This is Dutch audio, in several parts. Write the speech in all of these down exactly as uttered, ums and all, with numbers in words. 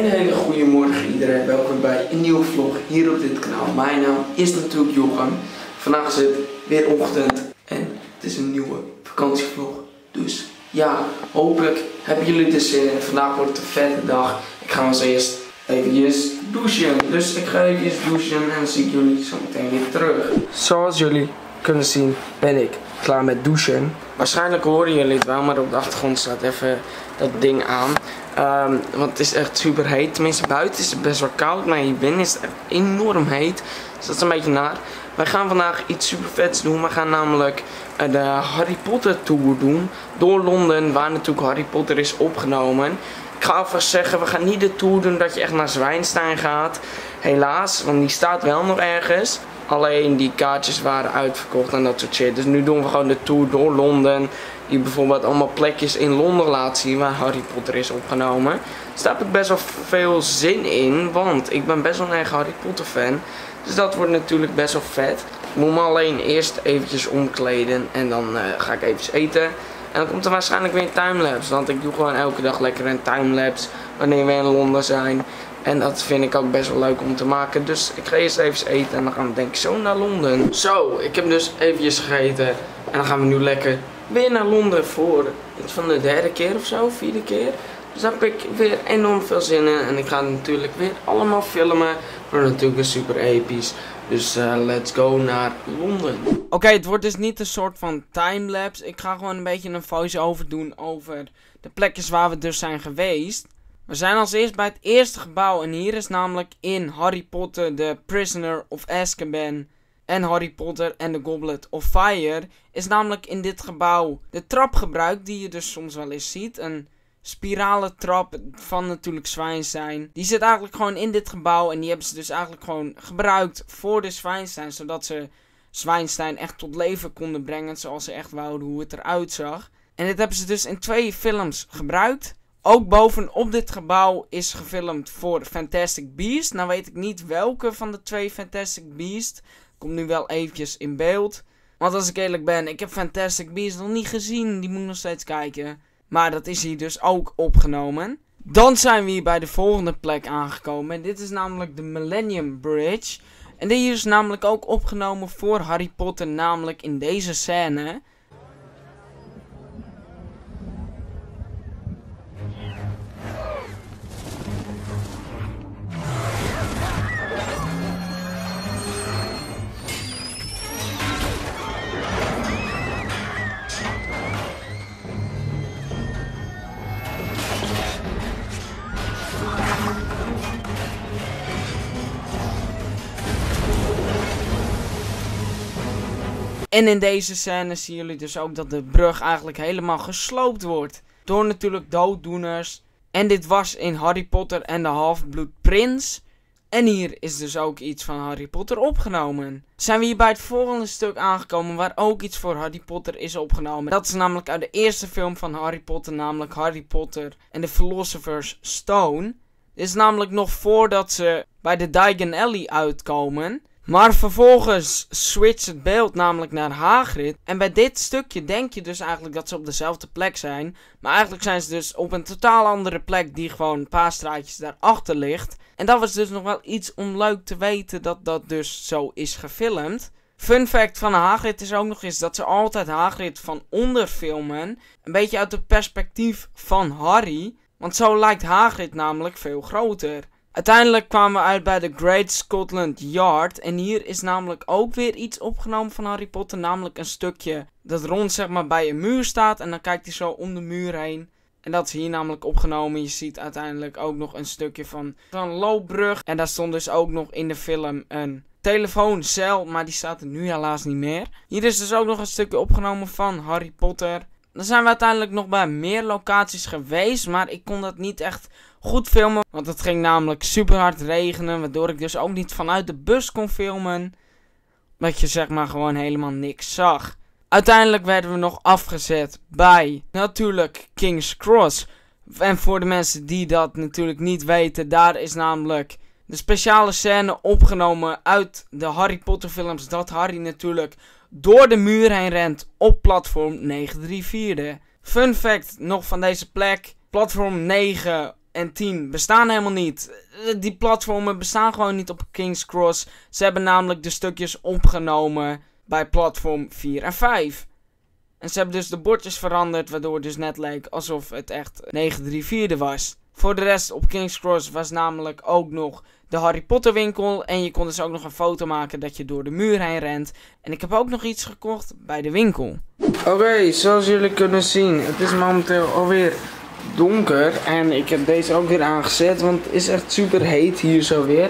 Een hele goede morgen iedereen, welkom bij een nieuwe vlog hier op dit kanaal. Mijn naam is natuurlijk Jochem. Vandaag is het weer ochtend en het is een nieuwe vakantievlog. Dus ja, hopelijk hebben jullie er zin in. Vandaag wordt het een vette dag. Ik ga als eerst eventjes douchen. Dus ik ga eventjes douchen en dan zie ik jullie zo meteen weer terug. Zoals jullie kunnen zien ben ik klaar met douchen. Waarschijnlijk horen jullie het wel, maar op de achtergrond staat even dat ding aan. Um, want het is echt super heet. Tenminste, buiten is het best wel koud, maar hier binnen is het echt enorm heet. Dus dat is een beetje naar. Wij gaan vandaag iets super vets doen. We gaan namelijk uh, de Harry Potter Tour doen. Door Londen, waar natuurlijk Harry Potter is opgenomen. Ik ga alvast zeggen, we gaan niet de tour doen dat je echt naar Zwijnstein gaat. Helaas, want die staat wel nog ergens. Alleen die kaartjes waren uitverkocht en dat soort shit. Dus nu doen we gewoon de tour door Londen. Die bijvoorbeeld allemaal plekjes in Londen laat zien waar Harry Potter is opgenomen. Dus daar heb ik best wel veel zin in. Want ik ben best wel een erg Harry Potter fan. Dus dat wordt natuurlijk best wel vet. Ik moet me alleen eerst eventjes omkleden. En dan uh, ga ik eventjes eten. En dan komt er waarschijnlijk weer een timelapse. Want ik doe gewoon elke dag lekker een timelapse wanneer we in Londen zijn. En dat vind ik ook best wel leuk om te maken. Dus ik ga eerst even eten en dan gaan we denk ik zo naar Londen. Zo, ik heb dus eventjes gegeten. En dan gaan we nu lekker weer naar Londen voor iets van de derde keer of zo, vierde keer. Dus daar heb ik weer enorm veel zin in. En ik ga natuurlijk weer allemaal filmen. Het wordt natuurlijk weer super episch. Dus uh, let's go naar Londen. Oké, okay, het wordt dus niet een soort van timelapse. Ik ga gewoon een beetje een voice-over doen over de plekjes waar we dus zijn geweest. We zijn als eerst bij het eerste gebouw en hier is namelijk in Harry Potter The Prisoner of Azkaban en Harry Potter and the Goblet of Fire is namelijk in dit gebouw de trap gebruikt die je dus soms wel eens ziet. Een spirale trap van natuurlijk Zwijnstein. Die zit eigenlijk gewoon in dit gebouw en die hebben ze dus eigenlijk gewoon gebruikt voor de Zwijnstein. Zodat ze Zwijnstein echt tot leven konden brengen zoals ze echt wouden hoe het eruit zag. En dit hebben ze dus in twee films gebruikt. Ook bovenop dit gebouw is gefilmd voor Fantastic Beasts. Nou weet ik niet welke van de twee Fantastic Beasts. Komt nu wel eventjes in beeld. Want als ik eerlijk ben, ik heb Fantastic Beasts nog niet gezien. Die moet ik nog steeds kijken. Maar dat is hier dus ook opgenomen. Dan zijn we hier bij de volgende plek aangekomen. En dit is namelijk de Millennium Bridge. En dit is namelijk ook opgenomen voor Harry Potter. Namelijk in deze scène. En in deze scène zien jullie dus ook dat de brug eigenlijk helemaal gesloopt wordt. Door natuurlijk dooddoeners. En dit was in Harry Potter en de Half-Blood Prince. En hier is dus ook iets van Harry Potter opgenomen. Zijn we hier bij het volgende stuk aangekomen waar ook iets voor Harry Potter is opgenomen. Dat is namelijk uit de eerste film van Harry Potter, namelijk Harry Potter en the Philosopher's Stone. Dit is namelijk nog voordat ze bij de Diagon Alley uitkomen. Maar vervolgens switcht het beeld namelijk naar Hagrid. En bij dit stukje denk je dus eigenlijk dat ze op dezelfde plek zijn. Maar eigenlijk zijn ze dus op een totaal andere plek die gewoon een paar straatjes daarachter ligt. En dat was dus nog wel iets om leuk te weten dat dat dus zo is gefilmd. Fun fact van Hagrid is ook nog eens dat ze altijd Hagrid van onder filmen. Een beetje uit het perspectief van Harry. Want zo lijkt Hagrid namelijk veel groter. Uiteindelijk kwamen we uit bij de Great Scotland Yard. En hier is namelijk ook weer iets opgenomen van Harry Potter. Namelijk een stukje dat Ron zeg maar bij een muur staat. En dan kijkt hij zo om de muur heen. En dat is hier namelijk opgenomen. Je ziet uiteindelijk ook nog een stukje van een loopbrug. En daar stond dus ook nog in de film een telefooncel. Maar die staat er nu helaas niet meer. Hier is dus ook nog een stukje opgenomen van Harry Potter. Dan zijn we uiteindelijk nog bij meer locaties geweest. Maar ik kon dat niet echt goed filmen. Want het ging namelijk super hard regenen. Waardoor ik dus ook niet vanuit de bus kon filmen. Dat je zeg maar gewoon helemaal niks zag. Uiteindelijk werden we nog afgezet bij natuurlijk King's Cross. En voor de mensen die dat natuurlijk niet weten. Daar is namelijk de speciale scène opgenomen uit de Harry Potter films. Dat Harry natuurlijk door de muur heen rent op platform negen drie vier. Fun fact nog van deze plek. Platform negen en tien bestaan helemaal niet. Die platformen bestaan gewoon niet op King's Cross. Ze hebben namelijk de stukjes opgenomen bij platform vier en vijf. En ze hebben dus de bordjes veranderd, waardoor het dus net leek alsof het echt negen drie vier was. Voor de rest op King's Cross was namelijk ook nog de Harry Potter winkel. En je kon dus ook nog een foto maken dat je door de muur heen rent. En ik heb ook nog iets gekocht bij de winkel. Oké, okay, zoals jullie kunnen zien, het is momenteel alweer donker. En ik heb deze ook weer aangezet, want het is echt super heet hier zo weer.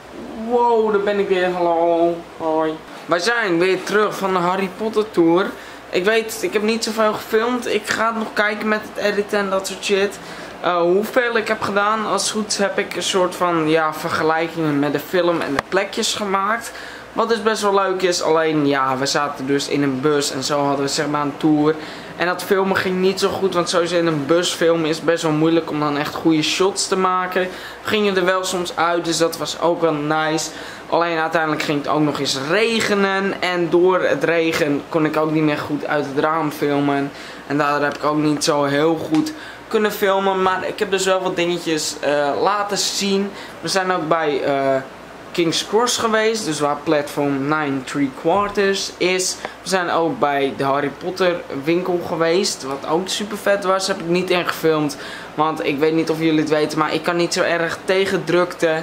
Wow, daar ben ik weer. Hallo. Hoi. Wij zijn weer terug van de Harry Potter tour. Ik weet, ik heb niet zoveel gefilmd. Ik ga nog kijken met het editen en dat soort shit. Uh, hoeveel ik heb gedaan. Als het goed is heb ik een soort van ja, vergelijkingen met de film en de plekjes gemaakt. Wat dus best wel leuk is. Alleen ja, we zaten dus in een bus en zo hadden we zeg maar een tour. En dat filmen ging niet zo goed. Want sowieso in een bus filmen is best wel moeilijk om dan echt goede shots te maken. We gingen er wel soms uit, dus dat was ook wel nice. Alleen uiteindelijk ging het ook nog eens regenen. En door het regen kon ik ook niet meer goed uit het raam filmen. En daardoor heb ik ook niet zo heel goed kunnen filmen. Maar ik heb dus wel wat dingetjes uh, laten zien. We zijn ook bij uh, King's Cross geweest. Dus waar platform nine three quarters is. We zijn ook bij de Harry Potter winkel geweest. Wat ook super vet was. Heb ik niet ingefilmd. Want ik weet niet of jullie het weten. Maar ik kan niet zo erg tegen drukte.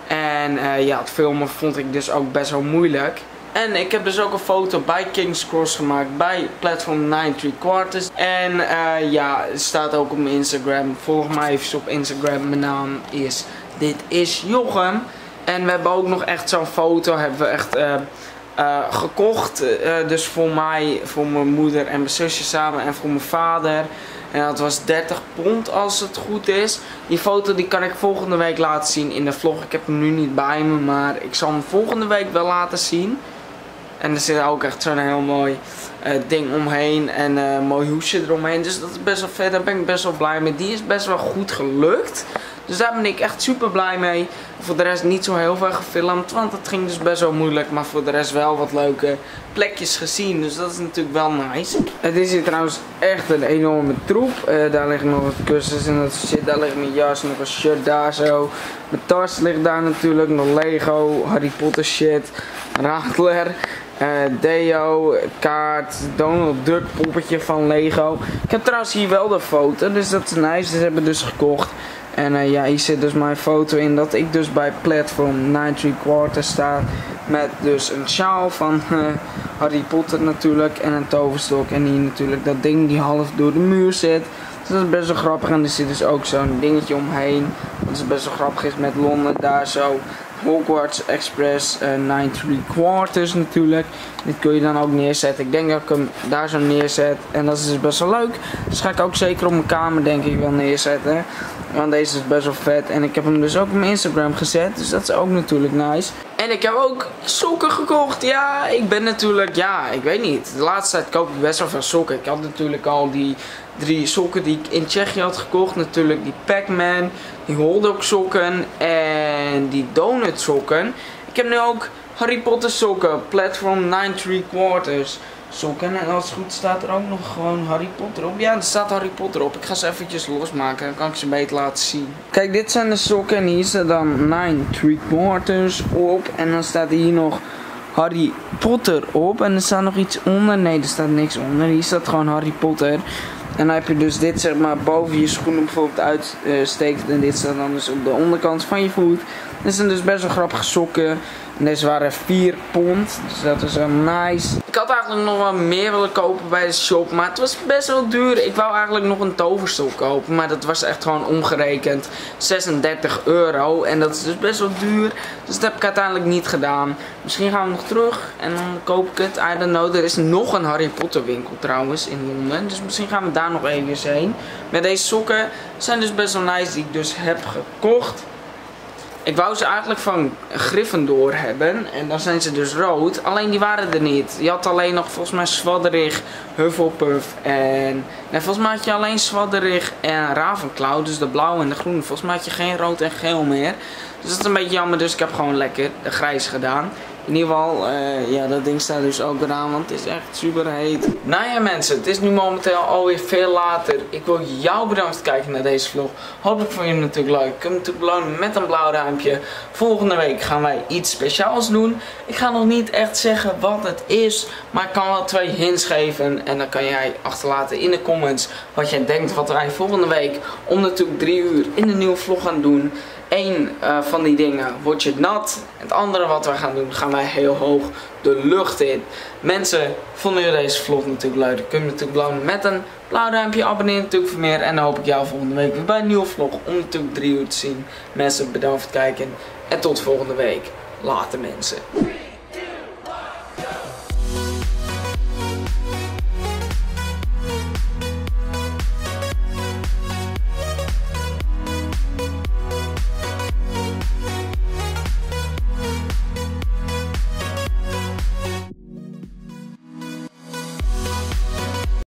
En uh, ja, het filmen vond ik dus ook best wel moeilijk. En ik heb dus ook een foto bij King's Cross gemaakt bij platform nine three quarters. En uh, ja, het staat ook op mijn Instagram. Volg mij even op Instagram. Mijn naam is Dit is Jochem. En we hebben ook nog echt zo'n foto hebben we echt uh, uh, gekocht. Uh, dus voor mij, voor mijn moeder en mijn zusje samen en voor mijn vader. En dat was dertig pond als het goed is. Die foto die kan ik volgende week laten zien in de vlog. Ik heb hem nu niet bij me, maar ik zal hem volgende week wel laten zien. En er zit ook echt zo'n heel mooi uh, ding omheen en een uh, mooi hoesje eromheen. Dus dat is best wel vet, daar ben ik best wel blij mee. Die is best wel goed gelukt. Dus daar ben ik echt super blij mee. Voor de rest niet zo heel veel gefilmd, want het ging dus best wel moeilijk. Maar voor de rest wel wat leuke plekjes gezien, dus dat is natuurlijk wel nice. Het is hier trouwens echt een enorme troep. Uh, daar liggen nog wat kussens en dat shit. Daar ligt mijn jas, nog een shirt daar zo. Mijn tas ligt daar natuurlijk, nog Lego, Harry Potter shit, Radler. Uh, deo, kaart, Donald Duck poppetje van Lego. Ik heb trouwens hier wel de foto, dus dat is nice. Dat hebben we dus gekocht. En uh, ja, hier zit dus mijn foto in dat ik dus bij platform nine three quarters sta. Met dus een sjaal van uh, Harry Potter natuurlijk en een toverstok. En hier natuurlijk dat ding die half door de muur zit. Dus dat is best wel grappig. En er zit dus ook zo'n dingetje omheen. Dat is best wel grappig is met Londen daar zo. Hogwarts Express uh, nine three quarters natuurlijk. Dit kun je dan ook neerzetten. Ik denk dat ik hem daar zo neerzet. En dat is dus best wel leuk. Dus ga ik ook zeker op mijn kamer denk ik wel neerzetten. Want deze is best wel vet. En ik heb hem dus ook op mijn Instagram gezet. Dus dat is ook natuurlijk nice. En ik heb ook sokken gekocht. Ja, ik ben natuurlijk, ja, ik weet niet. De laatste tijd koop ik best wel veel sokken. Ik had natuurlijk al die drie sokken die ik in Tsjechië had gekocht. Natuurlijk die Pac-Man, die Holdog sokken en die Donut sokken. Ik heb nu ook Harry Potter sokken, platform nine three quarters sokken. En als het goed staat er ook nog gewoon Harry Potter op. Ja, er staat Harry Potter op. Ik ga ze eventjes losmaken, dan kan ik ze beter laten zien. Kijk, dit zijn de sokken en hier staat dan nine three quarters op. En dan staat hier nog Harry Potter op. En er staat nog iets onder. Nee, er staat niks onder. Hier staat gewoon Harry Potter. En dan heb je dus dit zeg maar boven je schoenen bijvoorbeeld uitsteekt. En dit staat dan dus op de onderkant van je voet. Dit zijn dus best wel grappige sokken. En deze waren vier pond. Dus dat is wel nice. Ik had eigenlijk nog wel meer willen kopen bij de shop. Maar het was best wel duur. Ik wou eigenlijk nog een toverstok kopen. Maar dat was echt gewoon omgerekend zesendertig euro. En dat is dus best wel duur. Dus dat heb ik uiteindelijk niet gedaan. Misschien gaan we nog terug. En dan koop ik het. I don't know. Er is nog een Harry Potter winkel trouwens in Londen. Dus misschien gaan we daar nog even heen. Met deze sokken zijn dus best wel nice. Die ik dus heb gekocht. Ik wou ze eigenlijk van Gryffindor hebben. En dan zijn ze dus rood. Alleen die waren er niet. Je had alleen nog volgens mij Swadderig, Hufflepuff en... Nee, volgens mij had je alleen Swadderig en Ravenclaw. Dus de blauwe en de groene. Volgens mij had je geen rood en geel meer. Dus dat is een beetje jammer. Dus ik heb gewoon lekker de grijs gedaan. In ieder geval, uh, ja, dat ding staat dus ook weer aan, want het is echt super heet. Nou ja mensen, het is nu momenteel alweer veel later. Ik wil jou bedanken voor het kijken naar deze vlog. Hopelijk vond je hem natuurlijk leuk. Ik kan natuurlijk belonen met een blauw duimpje. Volgende week gaan wij iets speciaals doen. Ik ga nog niet echt zeggen wat het is, maar ik kan wel twee hints geven. En dan kan jij achterlaten in de comments wat jij denkt wat wij volgende week om natuurlijk drie uur in de nieuwe vlog gaan doen. Eén uh, van die dingen word je nat. Het andere wat we gaan doen, gaan wij heel hoog de lucht in. Mensen, vonden jullie deze vlog natuurlijk leuk? Dan kun je natuurlijk belonen met een blauw duimpje. Abonneer natuurlijk voor meer. En dan hoop ik jou volgende week weer bij een nieuwe vlog om natuurlijk drie uur te zien. Mensen, bedankt voor het kijken. En tot volgende week. Later mensen.